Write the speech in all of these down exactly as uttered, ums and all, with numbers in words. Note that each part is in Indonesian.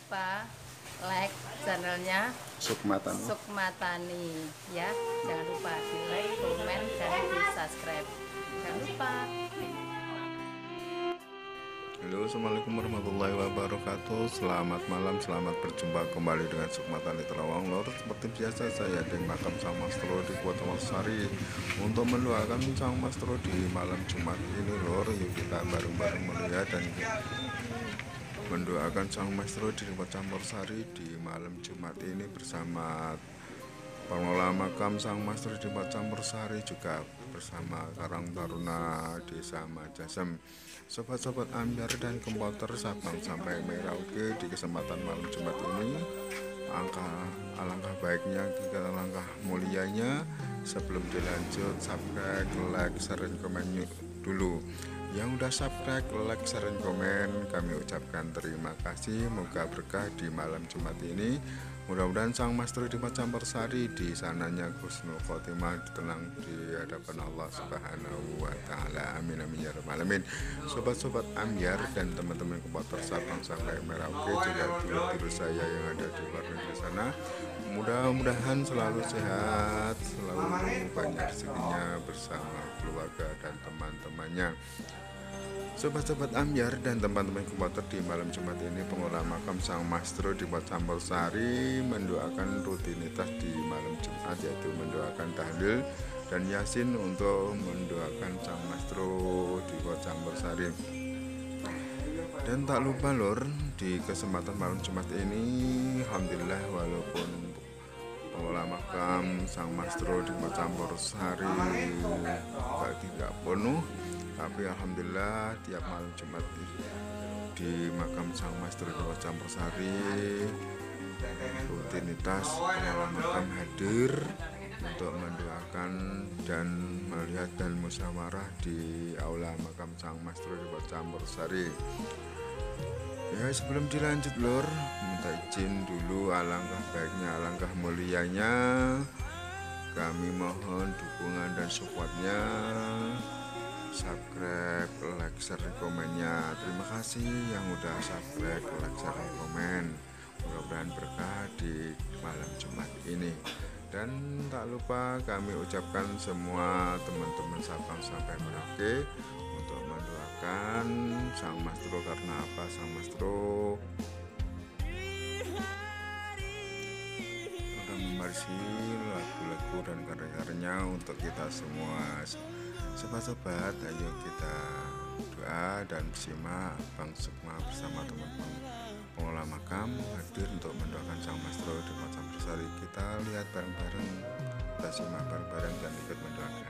lupa like channelnya Sukmatani. Sukmatani ya. Jangan lupa di like, komen, dan di subscribe. Jangan lupa. Halo, assalamualaikum warahmatullahi wabarakatuh. Selamat malam, selamat berjumpa kembali dengan Sukmatani Terawang Lor. Seperti biasa saya di makam Sang Mastro di Kota Sari untuk mendoakan Sang Mastro di malam Jumat ini Lor. Yuk kita bareng-bareng melihat dan mendoakan Sang Mastro di Kota Sari di malam Jumat ini bersama pengelola makam Sang Mastro di Kota Sari, juga bersama Karang Taruna Desa Majasem. Sobat-sobat ambyar dan komputer Sabang sampai Merauke, di kesempatan malam Jumat ini angka alangkah baiknya, kita alangkah mulianya sebelum dilanjut subscribe, like, share, dan komen dulu. Yang udah subscribe, like, share, dan komen kami ucapkan terima kasih. Moga berkah di malam Jumat ini. Mudah-mudahan Sang Mastro di Campur Sari di sananya husnul khotimah, tenang di hadapan Allah Subhanahu wa taala. Amin amin ya rabbal alamin. Sobat-sobat ambyar dan teman-teman komputer Sabang sampai Merauke, juga dulur-dulur saya yang ada di luar negeri sana, mudah-mudahan selalu sehat, selalu banyak rezekinya bersama keluarga dan teman-temannya. Sobat-sobat ambyar dan teman-teman komputer, di malam Jumat ini pengelola makam Sang Mastro di Campur Sari mendoakan rutinitas di malam Jumat, yaitu mendoakan tahlil dan yasin untuk mendoakan Sang Mastro di Campur Sari. Dan tak lupa Lor, di kesempatan malam Jumat ini alhamdulillah, walaupun pengelola makam Sang Mastro di Campur Sari tidak penuh, tapi alhamdulillah tiap malam Jumat di makam Sang Mastro di Campur Sari rutinitas pengelola makam hadir untuk mendoakan dan melihat dan musyawarah di aula makam Sang Mastro di Campur Sari. Ya, sebelum dilanjut Lur, minta izin dulu, alangkah baiknya, alangkah mulianya kami mohon dukungan dan supportnya, subscribe, like, share, komennya. Terima kasih yang udah subscribe, like, share, komen. Mudah-mudahan berkah di malam Jumat ini. Dan tak lupa kami ucapkan semua teman-teman Sabang sampai Merauke untuk mendoakan Sang Mastro. Karena apa? Sang Mastro akan mewarisi lagu-lagu dan karya-karyanya untuk kita semua. Sobat-sobat, ayo kita doa dan simak Bang Sukma bersama teman-teman pengelola makam hadir untuk mendoakan Sang Mastro di Campur Sari. Kita lihat bareng-bareng, kita simak bareng-bareng dan ikut mendoakan.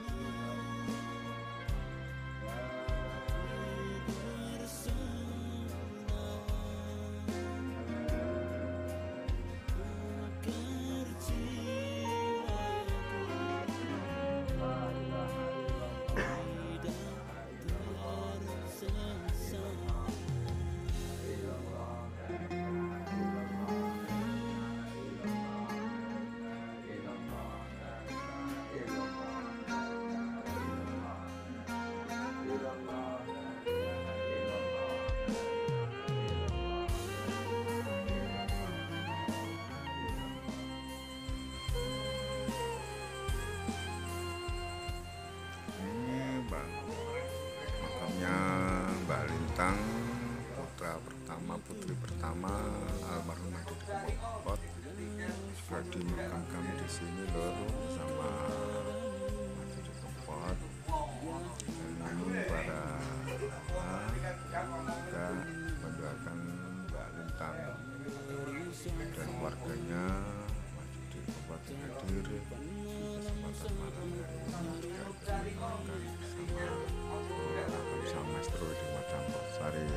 Mbak Lintang, putra pertama putri pertama almarhumah Didi Kempot, juga dimakamkan di sini Lor bersama Didi Kempot. Dan para kita mendoakan Mbak Lintang dan keluarganya, Didi Kempot hadir di kesempatan malam hari ini, juga dimakamkan bersama Sang Mastro di Campur Sari.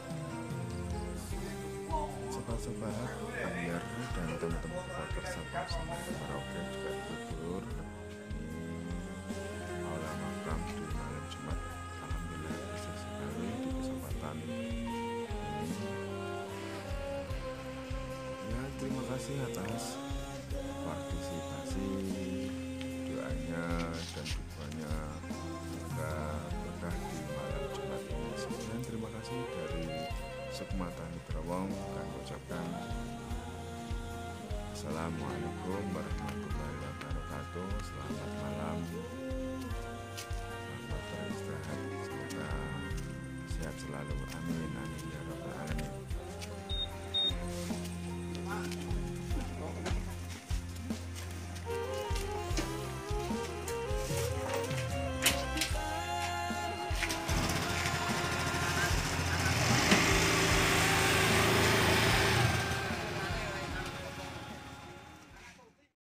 Sobat-sobat ambyar dan teman-teman komputer Sabang sampai Merauke, juga tidur di aula makam di malam Jumat. Alhamdulillah bisa sekali di kesempatan ini. Ya, terima kasih atas partisipasi, doanya dan dukungannya. Semoga berkah di malam Jumat ini. Sekian, terima kasih dari Sukmata Mitra Wong kami ucapkan Assalamualaikum warahmatullahi wabarakatuh. Selamat malam, selamat beristirahat, semoga sehat selalu, amin amin ya rabbal alamin.